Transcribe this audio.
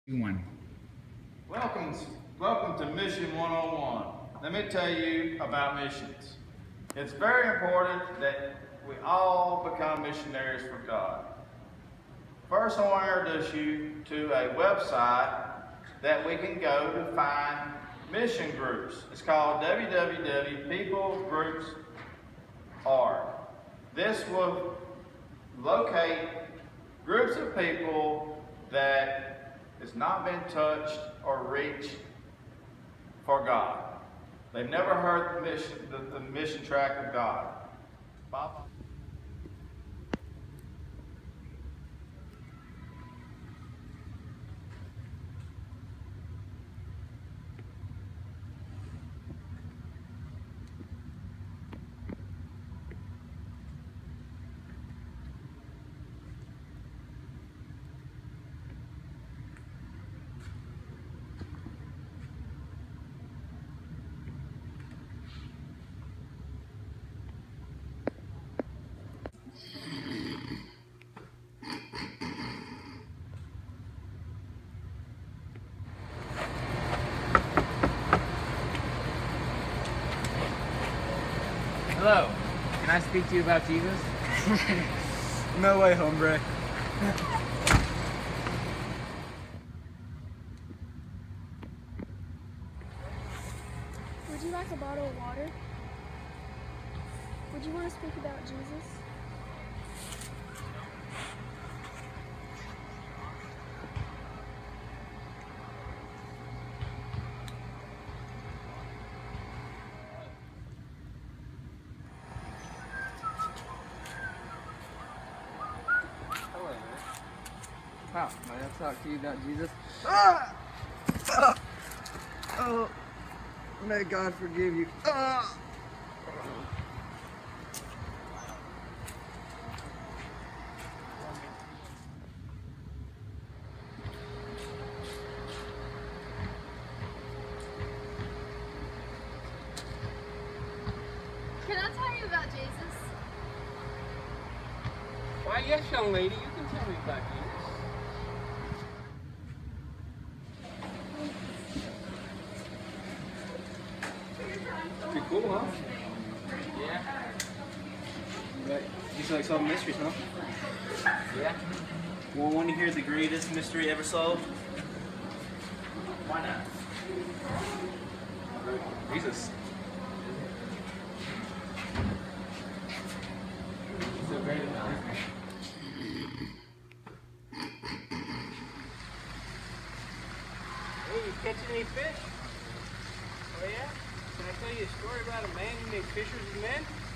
One. Welcome to Mission 101. Let me tell you about missions. It's very important that we all become missionaries for God. First, I want to introduce you to a website that we can go to find mission groups. It's called www.peoplegroups.org. This will locate groups of people that has not been touched or reached for God. They've never heard the mission track of God. Bye-bye. Hello, can I speak to you about Jesus? No way, hombre. Would you like a bottle of water? Would you want to speak about Jesus? Wow, might I talk to you about Jesus? Oh, may God forgive you. Can I tell you about Jesus? Why, yes, young lady, you can tell me about Jesus. Pretty cool, huh? Yeah. Right. You like solving mysteries, huh? Yeah. Well, want to hear the greatest mystery ever solved? Why not? Jesus. So great about it. Hey, you catching any fish? Oh yeah? Can I tell you a story about a man who made fishers of men?